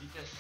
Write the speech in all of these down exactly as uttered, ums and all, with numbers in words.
vitesse.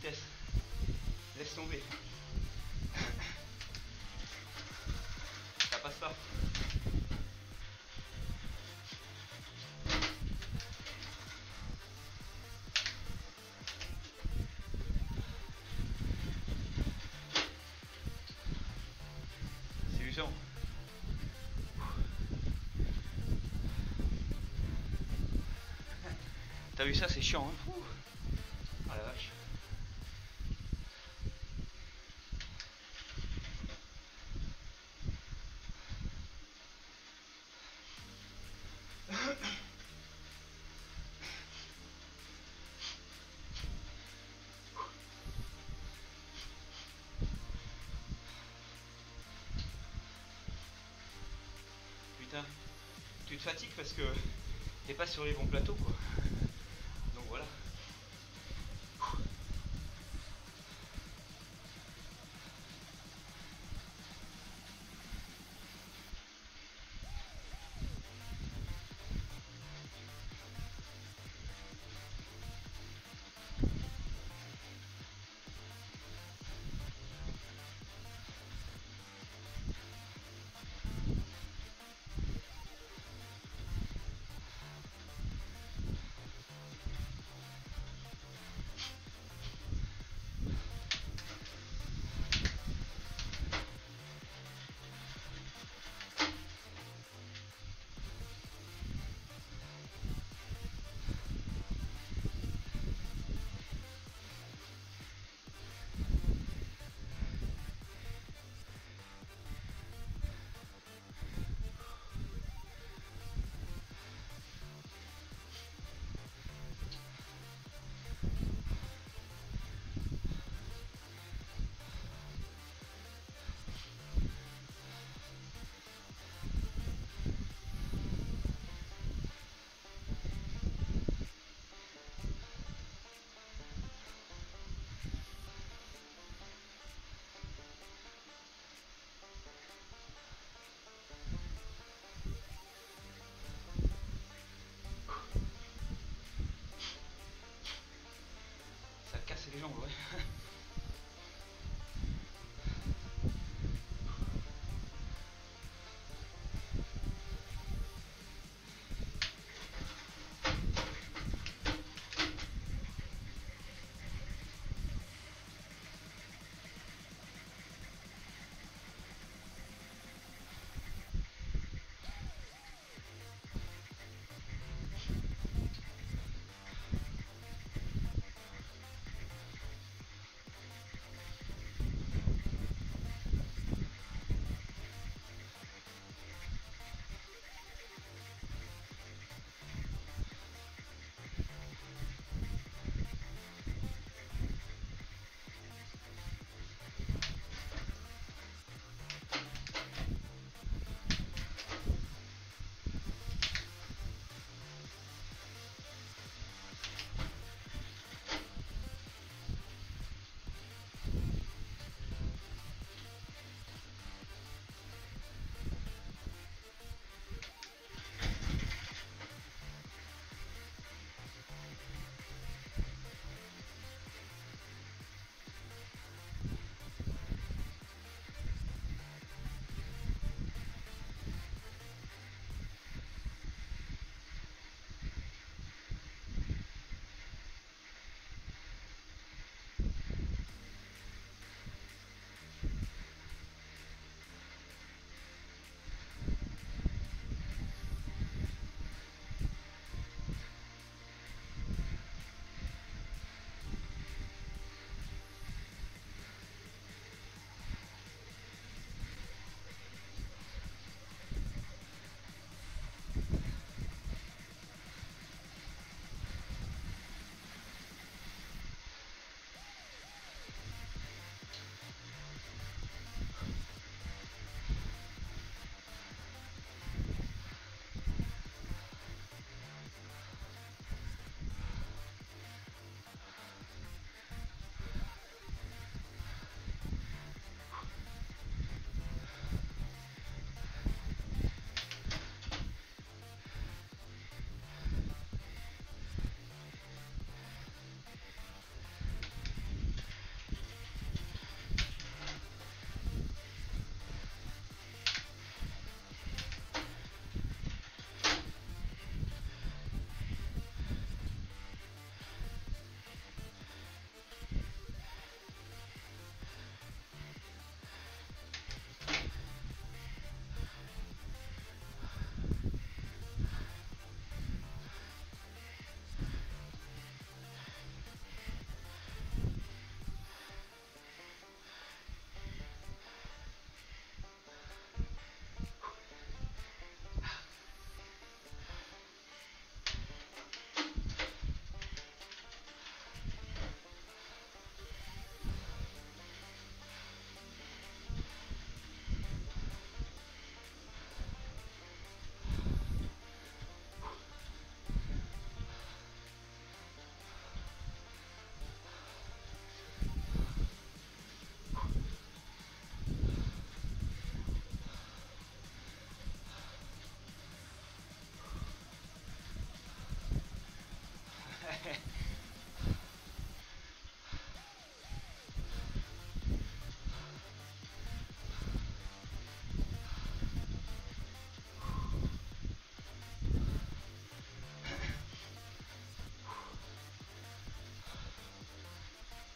vitesse. Laisse tomber. Ça passe pas. C'est usant. T'as vu ça, c'est chiant, hein? Ouh. Ah la vache. Putain, tu te fatigues parce que t'es pas sur les bons plateaux, quoi. Donc voilà.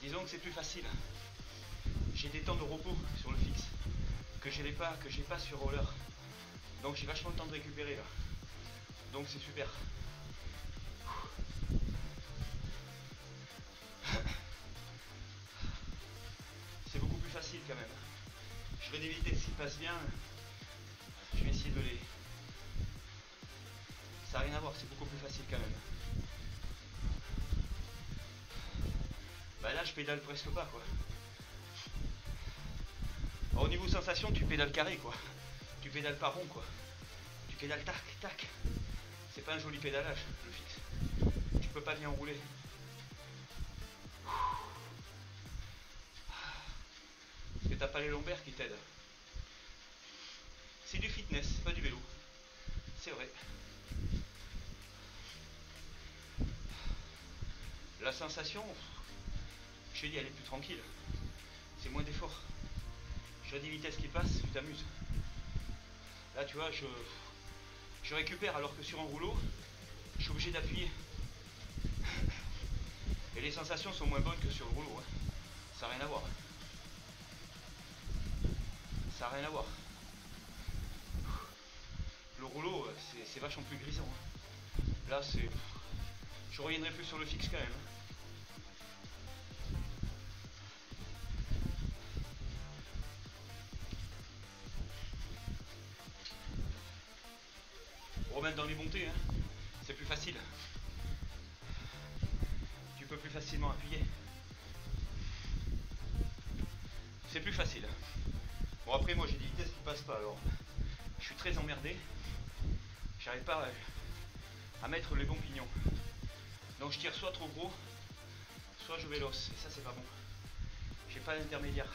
Disons que c'est plus facile. J'ai des temps de repos sur le fixe que j'ai pas, que j'ai pas sur roller. Donc j'ai vachement le temps de récupérer là. Donc c'est super. C'est beaucoup plus facile quand même. Je vais des vitesses qui passent bien. Je vais essayer de les... Ça n'a rien à voir, c'est beaucoup plus facile quand même. Bah là je pédale presque pas quoi. Alors, au niveau sensation, tu pédales carré quoi. Tu pédales pas rond quoi. Tu pédales tac tac. C'est pas un joli pédalage le fixe. Tu peux pas bien rouler. Parce que t'as pas les lombaires qui t'aident. C'est du fitness, c'est pas du vélo. C'est vrai. La sensation, je t'ai dit, elle est plus tranquille. C'est moins d'effort. J'ai des vitesses qui passent, tu t'amuses. Là, tu vois, je, je récupère alors que sur un rouleau, je suis obligé d'appuyer. Et les sensations sont moins bonnes que sur le rouleau. Hein. Ça n'a rien à voir. Ça n'a rien à voir. Le rouleau, c'est vachement plus grisant. Hein. Là, c'est... Je reviendrai plus sur le fixe quand même. Remettre dans les montées, hein. C'est plus facile. Tu peux plus facilement appuyer. C'est plus facile. Bon après moi j'ai des vitesses qui passent pas alors. Je suis très emmerdé. J'arrive pas à, à mettre les bons pignons. Donc je tire soit trop gros, soit je véloce. Et ça c'est pas bon. J'ai pas d'intermédiaire.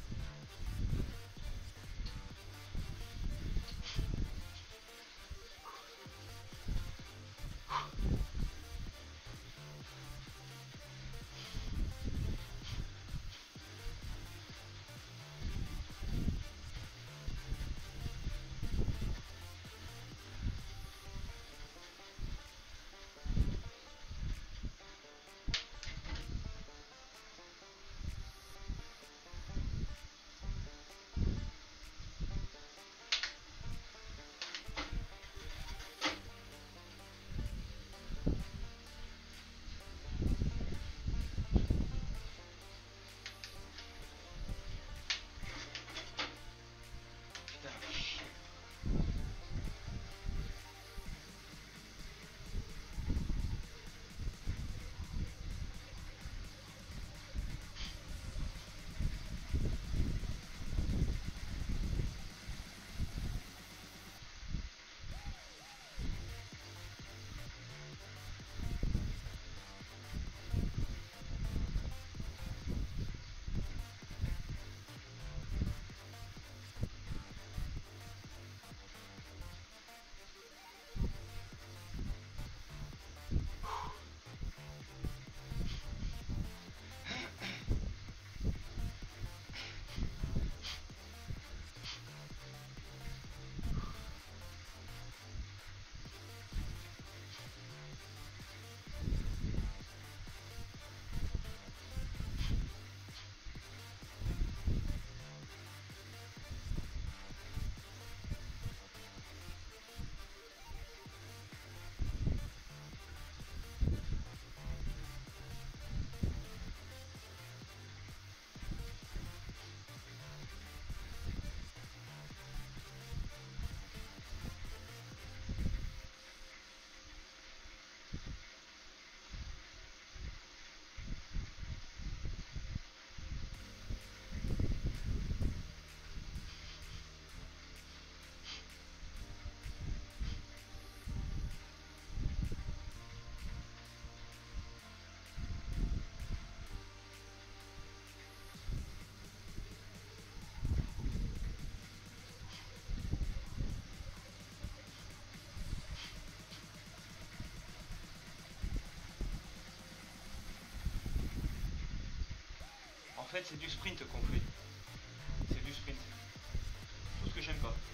En fait, c'est du sprint qu'on fait. C'est du sprint. Tout ce que j'aime pas.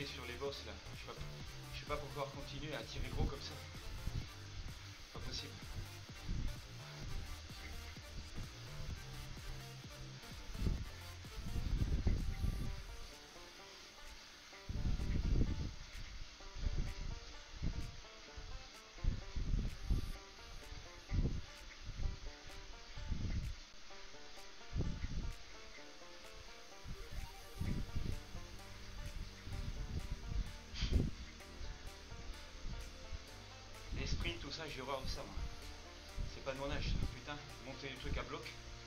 craquer sur les bosses là. Je sais pas, je sais pas pouvoir continuer à tirer gros comme ça. Pas possible. Les sprints, tout ça, j'ai horreur de ça moi. C'est pas de mon âge ça. Putain, monter des trucs à bloc.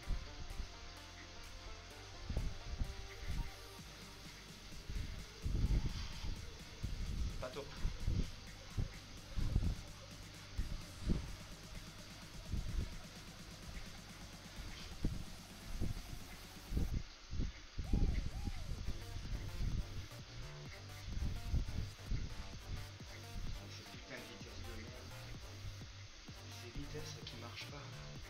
C'est pas top. Qui marche pas.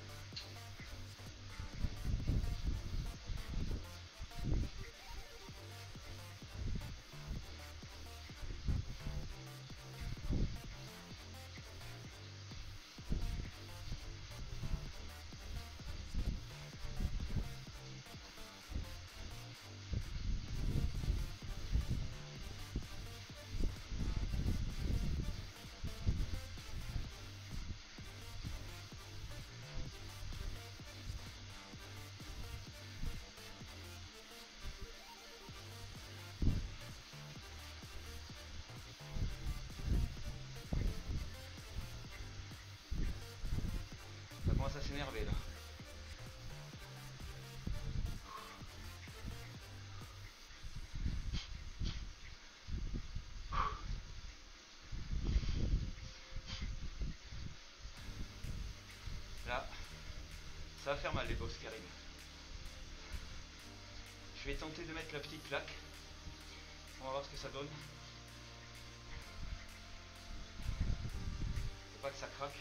Ça commence à s'énerver là. Là, ça va faire mal les bosses qui arrivent. Je vais tenter de mettre la petite plaque. On va voir ce que ça donne. Faut pas que ça craque.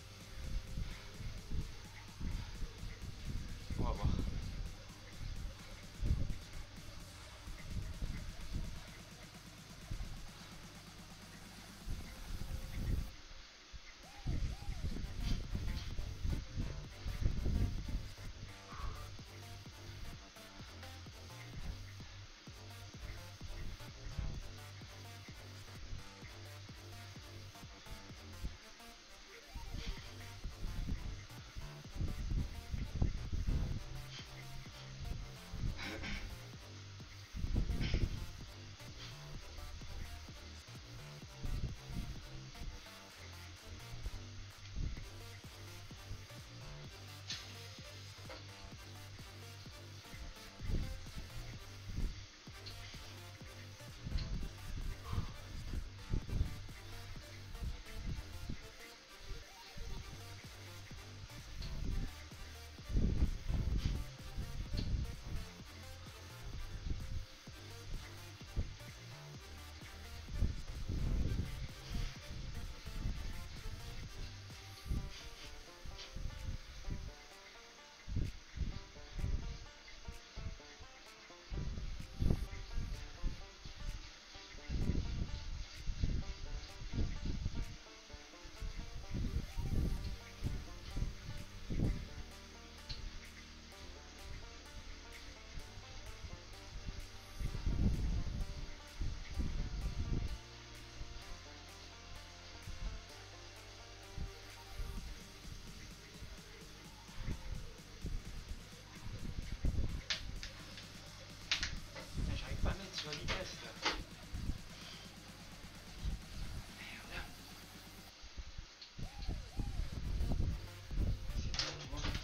On va voir. Sur la vitesse là. Merde. C'est pas pour moi.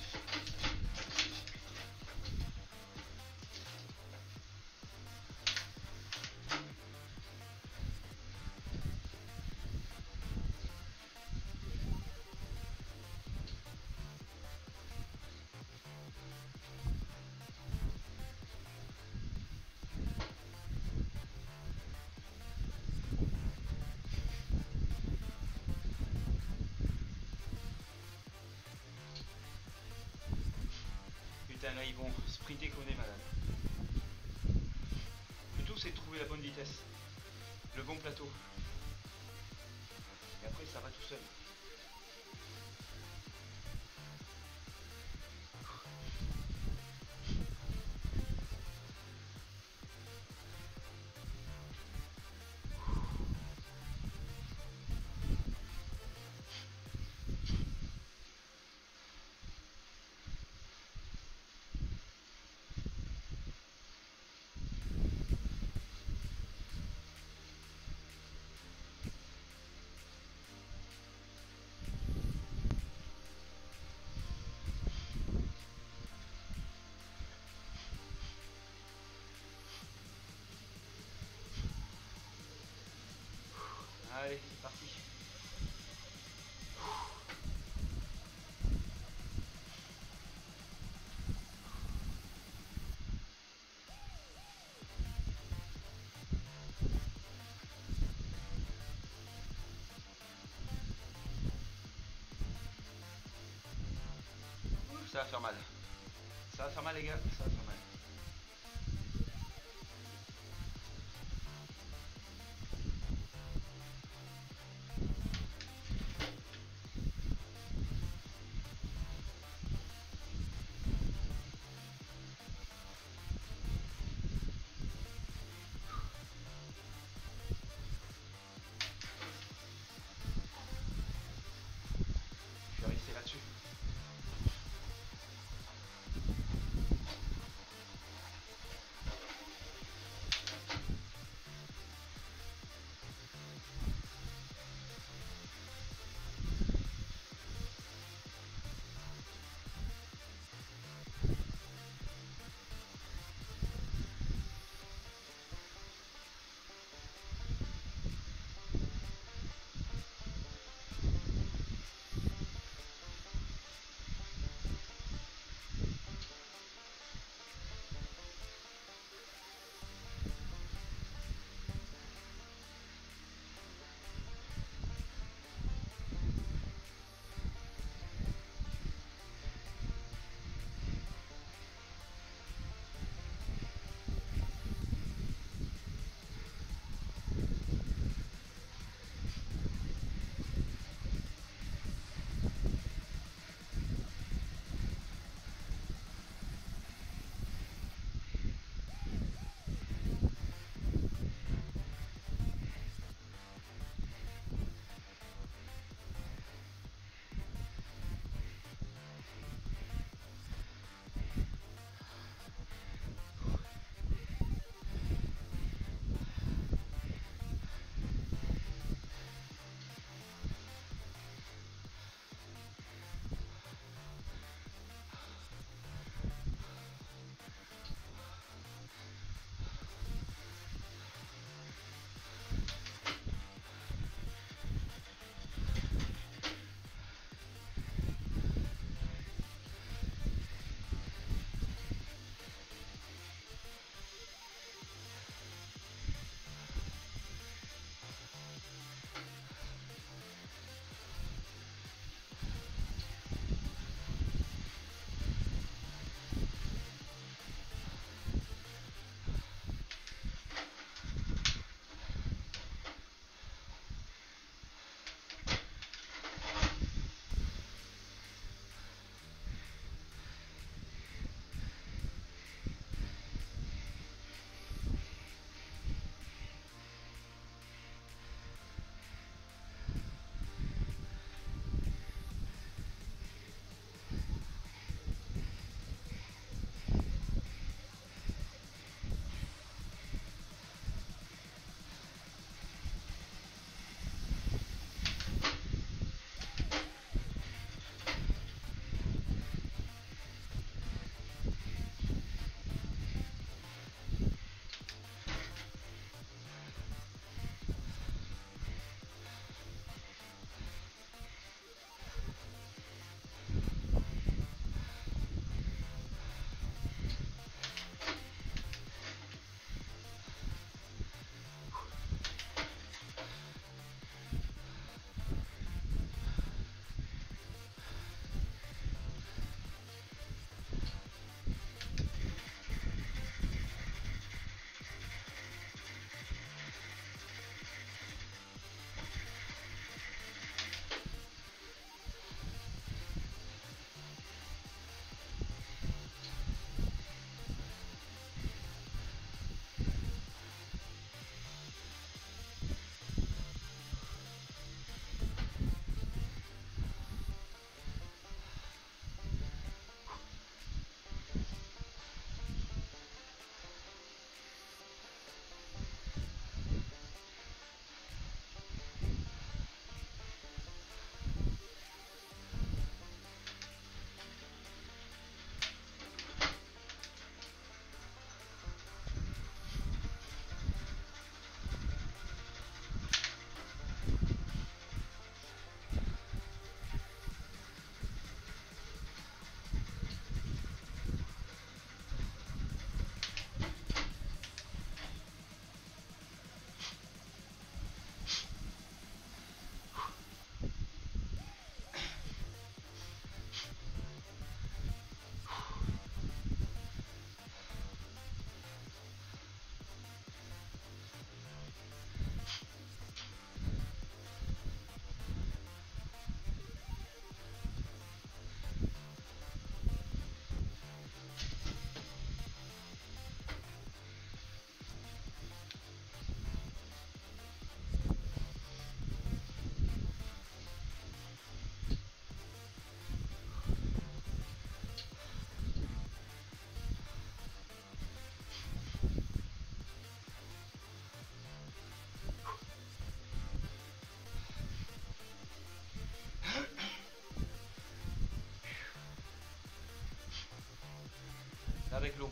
Putain là ils vont sprinter comme des malades. Plutôt c'est de trouver la bonne vitesse. le bon plateau. Et après ça va tout seul. Allez, c'est parti. Ça va faire mal. Ça va faire mal les gars, ça va faire mal. Je vais rester là-dessus.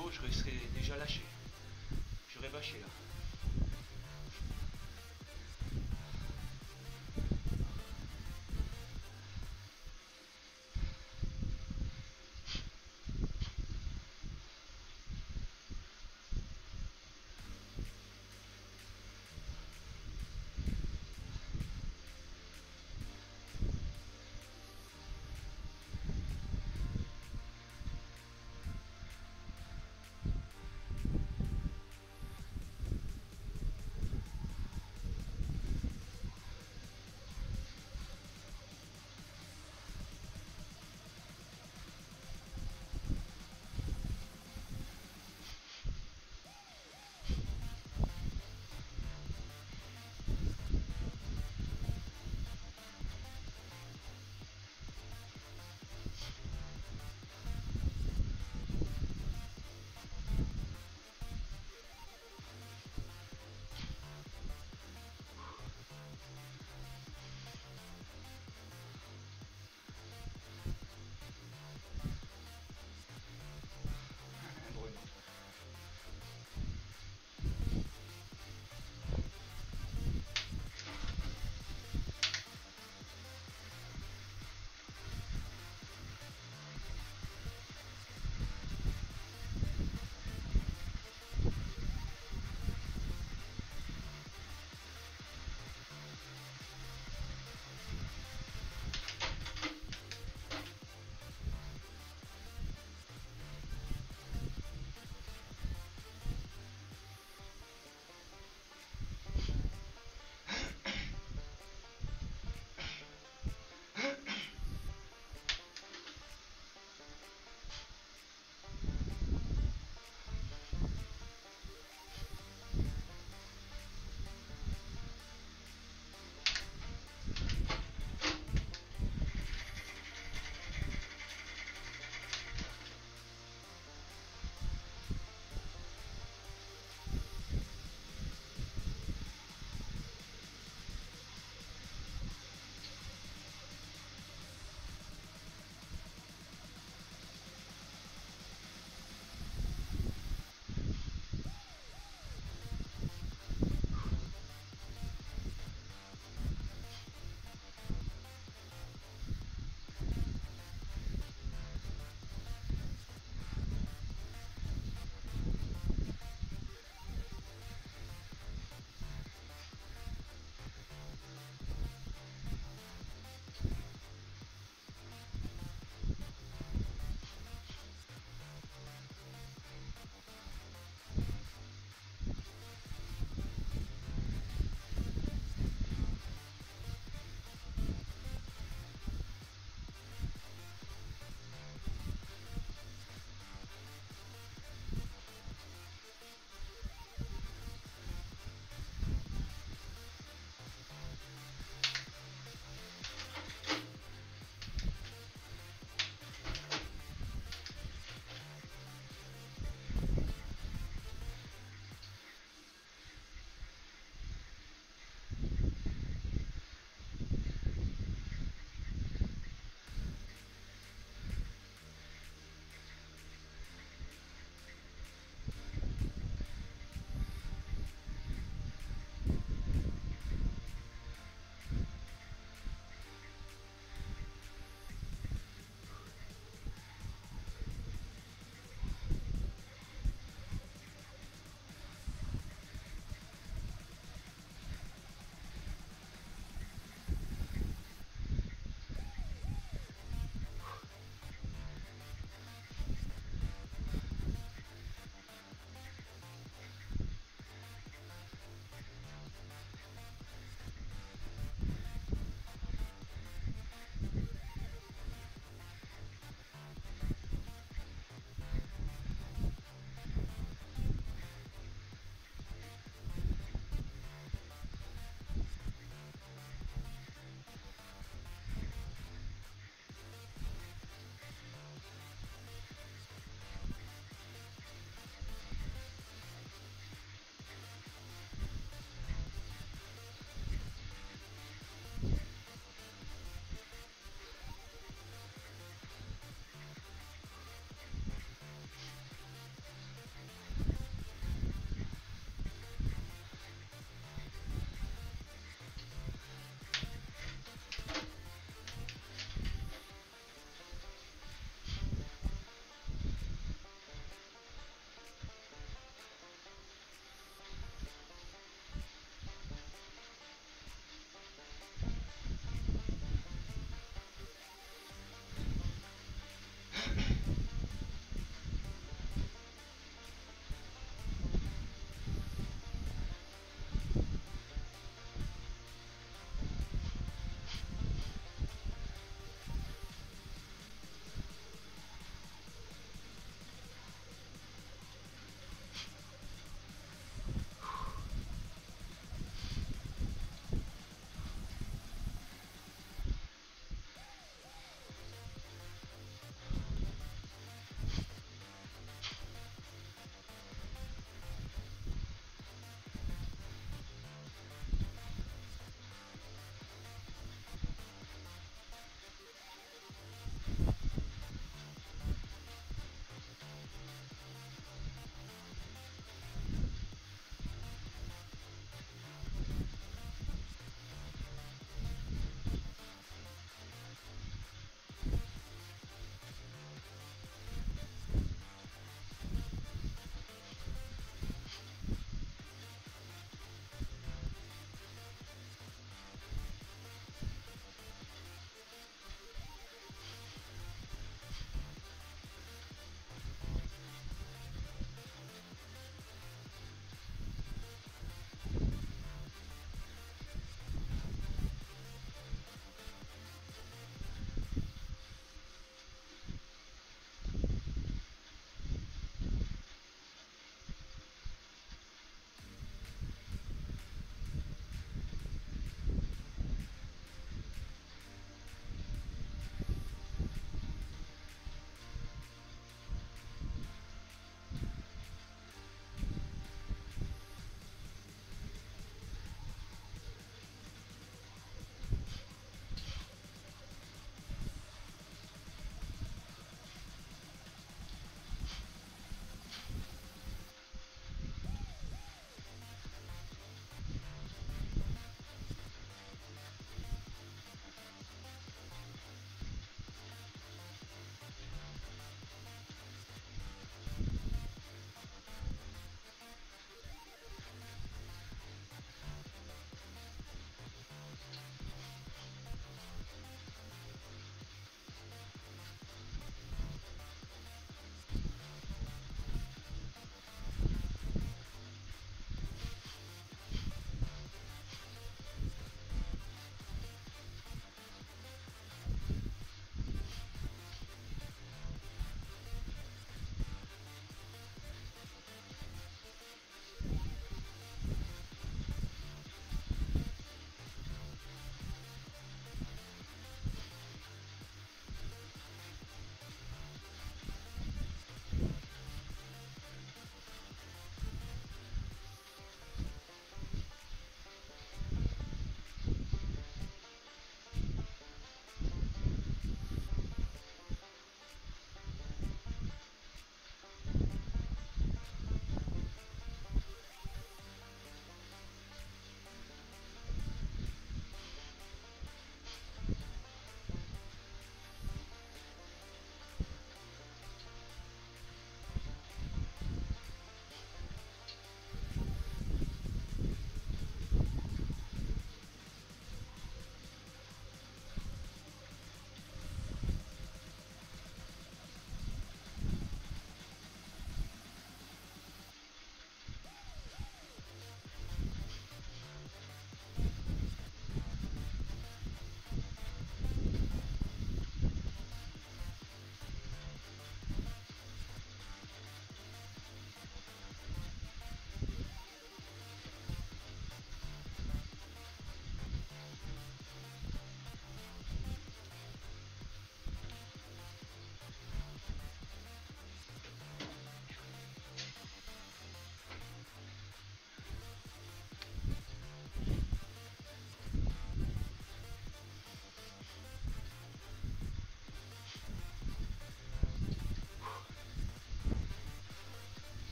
l'eau, je serais déjà lâché. J'aurais bâché là.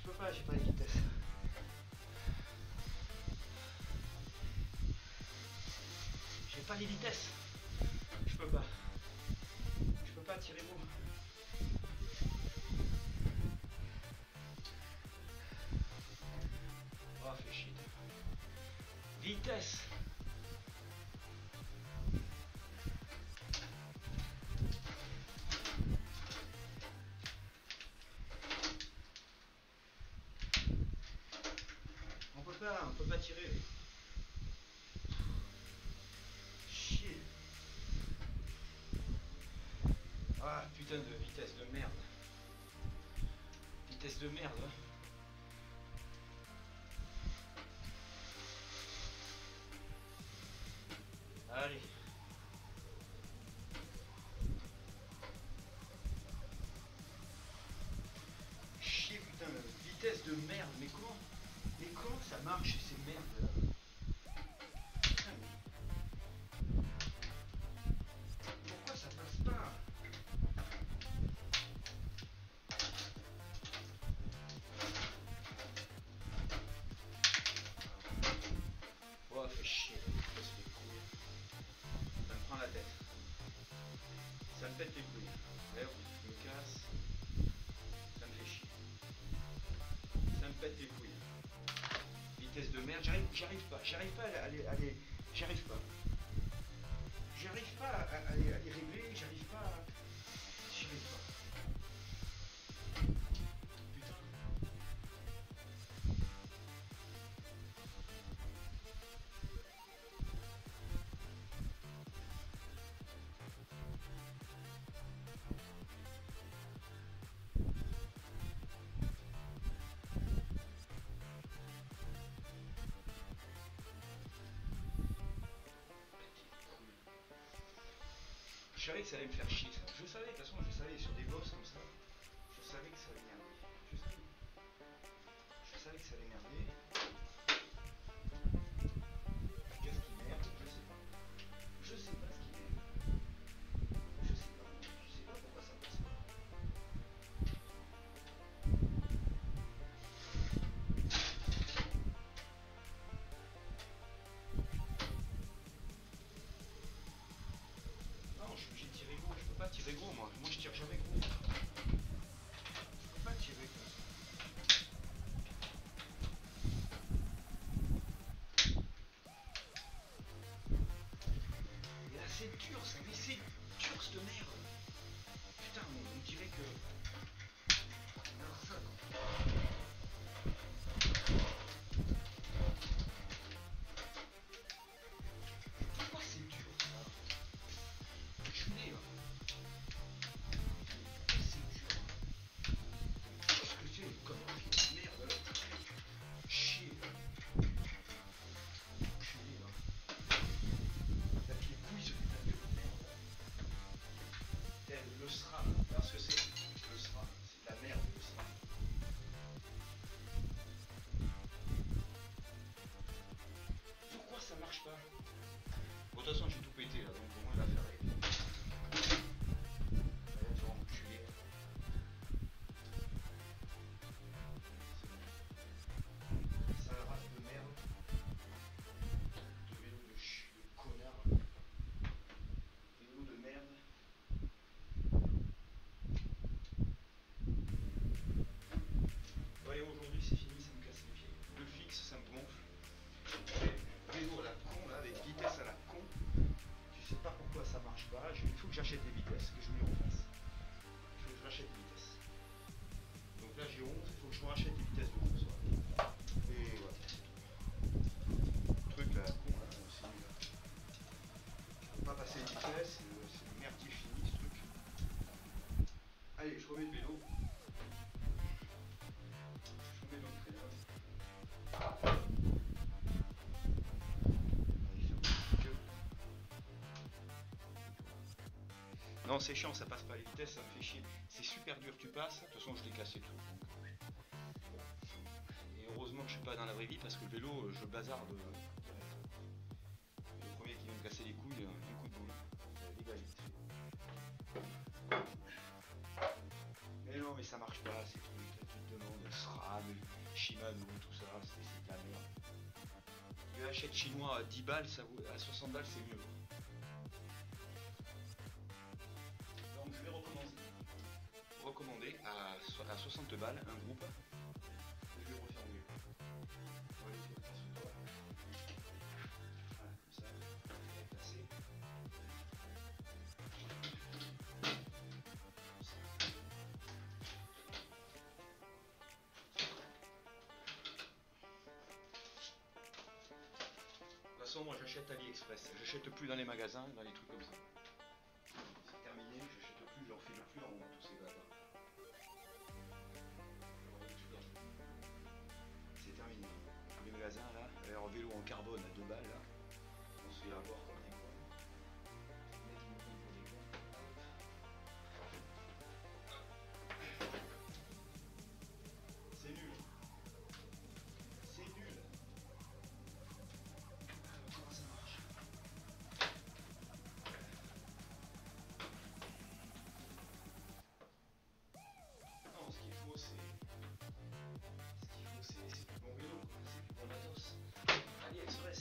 peux pas, j'ai pas les vitesses. J'ai pas les vitesses. Je peux pas. Je peux pas tirer vous. Oh, fait chier. Vitesse. On peut pas, on peut pas tirer. Chier. Ah putain de vitesse de merde. Vitesse de merde. Hein. Allez. Chier putain de vitesse de merde. Mais comment, mais comment ça marche ces merdes là? Pourquoi ça passe pas? Oh, fait chier. Ça me prend la tête. Ça me pète les couilles. D'ailleurs, je me casse. Ça me fait chier. Ça me pète les couilles. Vitesse de merde. J'arrive, j'arrive pas. J'arrive pas à aller. À les, j'arrive pas. J'arrive pas à, à, les, à les régler. J'arrive pas à. J'arrive pas. Putain. Je savais que ça allait me faire chier ça. Je savais, de toute façon, je savais sur des bosses comme ça. Je savais que ça allait m'énerver. Je savais. Je savais que ça allait m'énerver. Qu'est-ce qui m'énerve? Je sais pas. Je sais pas ce qui m'énerve. Je sais pas. Je sais pas pourquoi ça passe pas. Non, je suis obligé de tirer gros. Je peux pas tirer gros moi. Moi je tire jamais gros. Je peux pas tirer comme ça. Et là c'est dur ça, mais c'est dur cette merde. Putain, on, on dirait que. Alors ça. Pourquoi c'est dur ça? Je suis né là. C'est dur. Qu'est-ce que c'est une connerie de merde là? Chier là. Enculé là. Avec les couilles ce putain de merde. Tel le SRAM. Alors ce que c'est? Le SRAM. C'est de la merde le SRAM. Pourquoi ça marche pas? Bon, de toute façon j'ai tout pété là, donc au moins l'affaire est. Allez, tu vas enculer. Sale race de merde. De vélo de ch... de connard. Vélo de merde. Ouais, aujourd'hui c'est fini, ça me casse les pieds. Le fixe, ça me gonfle. Vélo à la con là, avec vitesse à la con. Je sais pas pourquoi ça marche pas. Je- Il faut que j'achète des vitesses, que je me refasse. Il faut que je rachète des vitesses. Donc là j'ai onze, il faut que je me rachète des vitesses de onze. Voilà. Et voilà. Le truc là, con là, c'est nul. Je peux pas passer les vitesses, c'est le- c'est une merde qui finit ce truc. Allez, je remets le vélo. Je remets l'entraîneur. Non, c'est chiant, ça passe pas les vitesses, ça me fait chier. C'est super dur, tu passes. De toute façon, je l'ai cassé tout. Et heureusement que je suis pas dans la vraie vie parce que le vélo, je bazarde. Le premier qui vient me casser les couilles, un coup de boule. Les gars, vite. Mais non, mais ça marche pas, ces trucs. Là, tu te demandes, SRAM. Ah mais Shimano, tout ça, c'est de la merde. Le hachette chinois à dix balles, ça vaut, à soixante balles c'est mieux. Donc je vais recommencer. Recommander à, à soixante balles un groupe. Je vais refaire mieux. Voilà, comme ça, on va placer. De toute façon, moi j'achète AliExpress. J'achète plus dans les magasins, dans les trucs comme ça. C'est terminé, j'achète plus, j'en fais plus en tous ces bâtards. C'est terminé. Les magasins là, alors vélo en carbone à deux balles là, on se fait avoir comme des cons. Les mecs ils nous prennent pour des cons. C'est nul. C'est nul. Alors, comment ça marche? Non, ce qu'il faut c'est... Ce qu'il faut c'est du bon vélo, c'est du bon matos. AliExpress.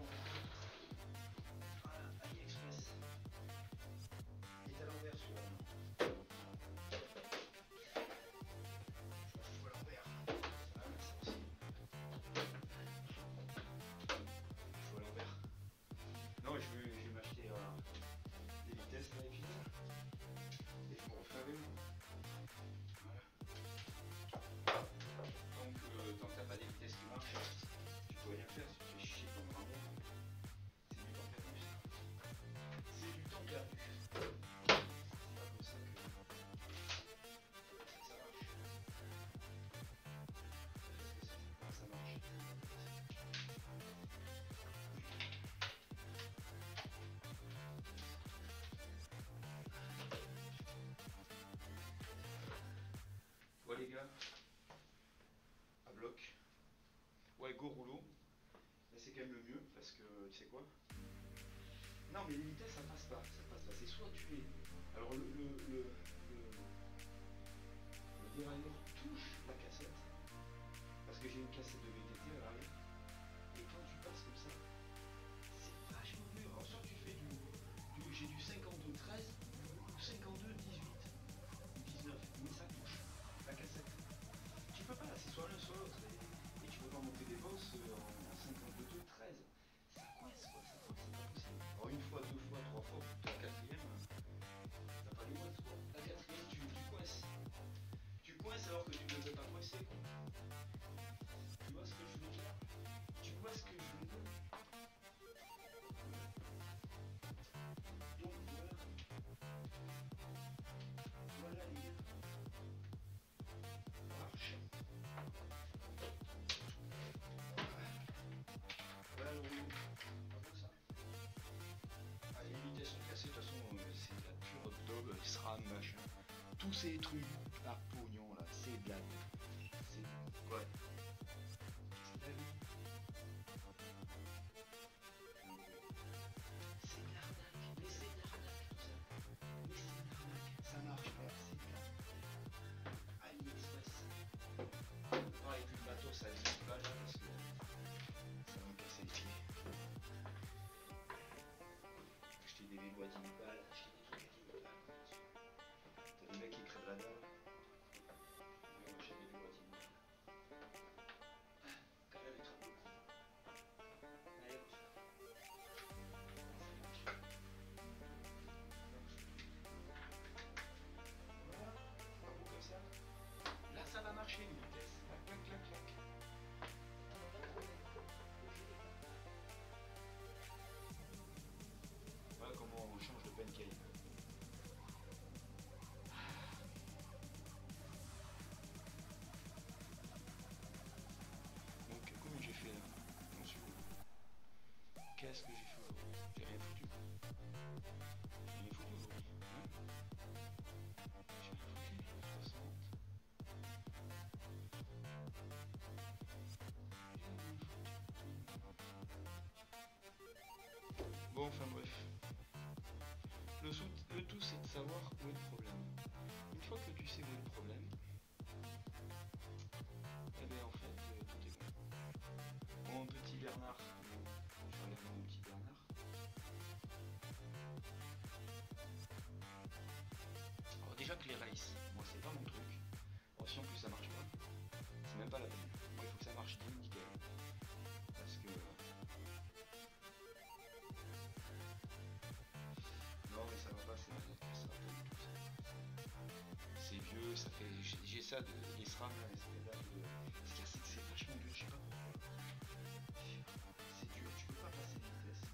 Voilà, AliExpress. Il est à l'envers celui-là. Je vois à l'envers. Ah, ça aussi. Je vois à l'envers. Non, je vais, je vais m'acheter euh, des vitesses là et puis là. Et je me refais un vélo. Voilà. Donc, euh, tant que t'as pas des vitesses qui marchent, tu peux rien faire, tu te fais chier comme un bon. C'est du temps perdu ça. C'est du temps perdu. C'est pas comme ça que, que ça marche. Qu'est-ce que c'est? Comment ça marche? Ouais les gars, à bloc. Ouais, go rouleau. Mais c'est quand même le mieux parce que tu sais quoi? Non mais les vitesses ça passe pas, ça passe pas. C'est soit tu es. Alors le, le, le, le, le dérailleur touche la cassette. Parce que j'ai une cassette de V T T à l'arrière. Et quand tu passes comme ça, c'est vachement mieux. Alors soit tu fais du. du j'ai du cinquante-deux treize ou cinquante-deux dix-huit ou dix-neuf. Mais ça touche la cassette. Tu peux pas là, c'est soit l'un soit l'autre. Et, et tu peux pas monter des bosses en, en cinquante-deux treize. Ça coince quoi, ça coince, c'est pas possible. Alors une fois, deux fois, trois fois, la quatrième, t'as pas les mots quoi. La quatrième, tu, tu coinces. Tu coinces alors que tu ne veux pas coincer quoi. Tu vois ce que je veux dire? Tu vois ce que je veux dire? Donc voilà. Voilà les gars. Ça marche. Voilà le rouleau. Pas pour ça. Ah, les vitesses sont cassées, de toute façon, euh, c'est de la pure daube, SRAM, machin. Tous ces trucs à pognon là, c'est de la. C'est. Ouais. C'est de la vie. C'est de l'arnaque, mais c'est de l'arnaque tout ça. Mais c'est de l'arnaque, ça marche pas, c'est de l'arnaque. AliExpress. Pareil, plus le matos à dix balles là parce que ça va me casser les pieds. Acheter des vélos à dix mille balles, acheter des trucs à dix mille balles. T'as des mecs qui crèvent la dalle. On achète des vélos à dix mille balles. Quand j'avais trente euros. Allez hop. Voilà, pas beau comme ça. Là ça va marcher une vitesse. Là, clac, clac, clac. Voilà comment on change de pancake. Donc comment j'ai fait là? Attention. Qu'est-ce que j'ai fait aujourd'hui? J'ai rien foutu. J'ai rien foutu aujourd'hui. Hein? J'ai rien foutu. soixante. Bon, enfin bref. Le, le tout c'est de savoir où est le problème. Une fois que tu sais où est le problème, eh Bernard. Je vais regarder mon petit Bernard. Alors déjà que les races, moi c'est pas mon truc. Alors si en plus ça marche pas, c'est même pas la peine. Moi il faut que ça marche bien nickel. Parce que... Non mais ça va pas, c'est ma ça va pas du tout ça. C'est vieux, ça fait... J'ai ça de les SRAM là, les pédales de... C'est vachement dur, je sais pas pourquoi. C'est dur, tu peux pas passer de vitesse.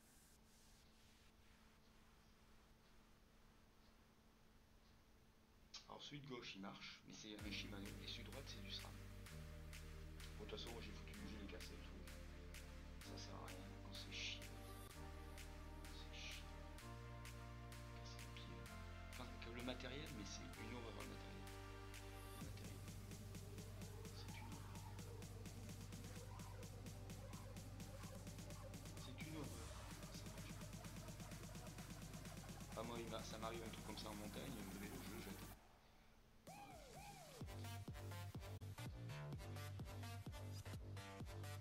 Alors celui de gauche il marche, mais c'est un Shimano, et celui de droite c'est du SRAM. Bon, de toute façon moi j'ai foutu, j'ai les cassé et tout. Ça sert à rien quand c'est chiant. C'est chiant. Casser le pied. Enfin, que le matériel, mais c'est une horreur le matériel. Le matériel. C'est une horreur. C'est une horreur. Ça marche pas. Ah, moi ça m'arrive un truc comme ça en montagne.